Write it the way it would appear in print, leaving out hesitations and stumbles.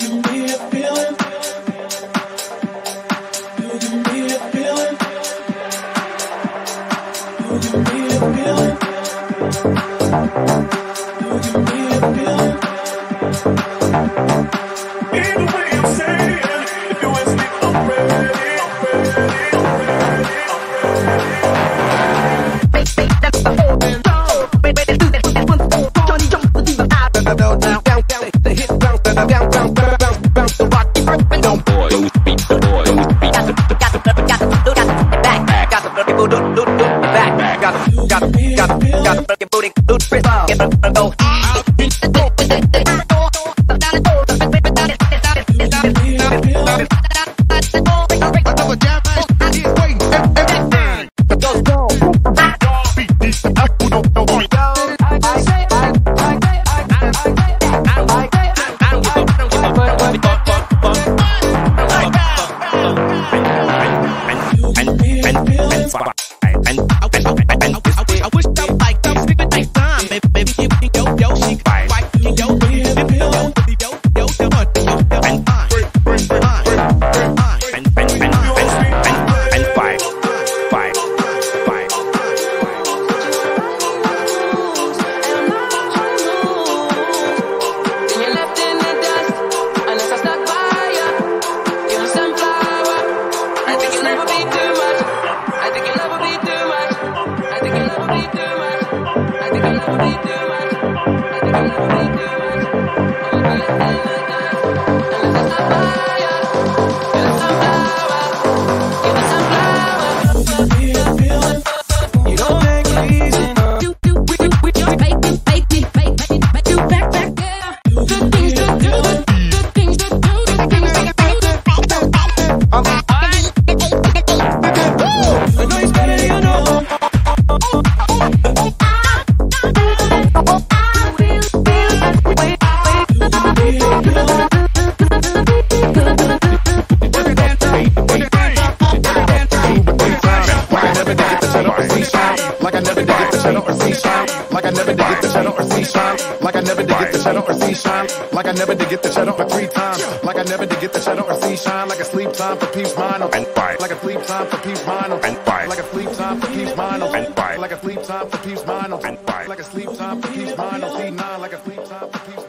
Like I never did get the cheddar for 3 times. Like I never did get the cheddar or see shine. Like a sleep time for peace mind and fight. Like a sleep time for peace mind and fight. Like a sleep time for peace mind and fight. Like a sleep time for peace mind and fight. Like a sleep time for peace mind and C9. Like a sleep time for peace.